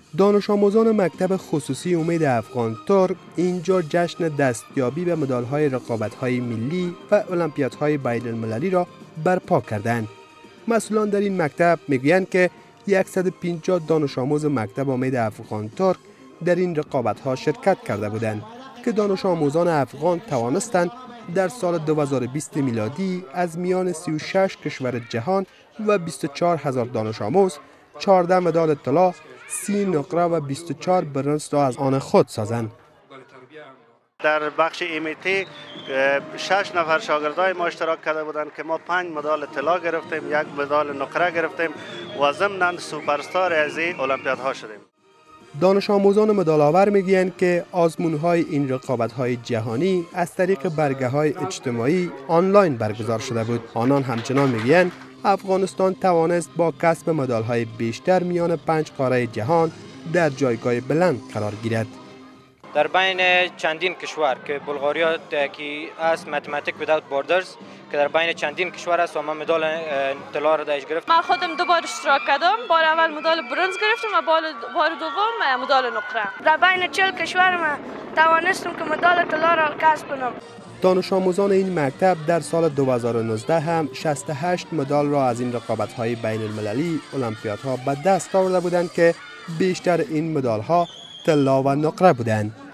دانش آموزان مکتب خصوصی امید افغان ترک اینجا جشن دستیابی به مدال‌های رقابت‌های ملی و المپیادهای بین المللی را برپا کردند. مسئولان در این مکتب میگویند که 150 دانش آموز مکتب امید افغان ترک در این رقابت‌ها شرکت کرده بودند که دانش آموزان افغان توانستند در سال 2020 میلادی از میان 36 کشور جهان و 24,000 دانش آموز 14 مدال طلا، 30 نقره و 24 برنز را از آن خود سازند. در بخش ایمیتی 6 نفر شاگردای ما اشتراک کرده بودند که ما 5 مدال طلا گرفتیم، 1 مدال نقره گرفتیم و ضمناً سوپرستار از المپیادها شدیم. دانش آموزان مدال‌آور میگویند که آزمون‌های این رقابت‌های جهانی از طریق برگه‌های اجتماعی آنلاین برگزار شده بود. آنان همچنان میگویند افغانستان توانست با کسب مدال‌های بیشتر میان 5 قاره جهان در جایگاه بلند قرار گیرد. در بین چندین کشور که بلغاریا که از ماتماتیک وداوت بوردرز که در بین چندین کشور است و ما مدال طلا را درش گرفتم. من خودم 2 بار اشتراک کردم. بار اول مدال برنز گرفتم و بار دوم مدال نقره. در بین 40 کشور ما توانستم که مدال طلا را کسب کنم. دانش آموزان این مکتب در سال 2019 هم 68 مدال را از این رقابت‌های بین المللی المپیادها به دست آورده بودند که بیشتر این مدال‌ها طلا و نقره بودند.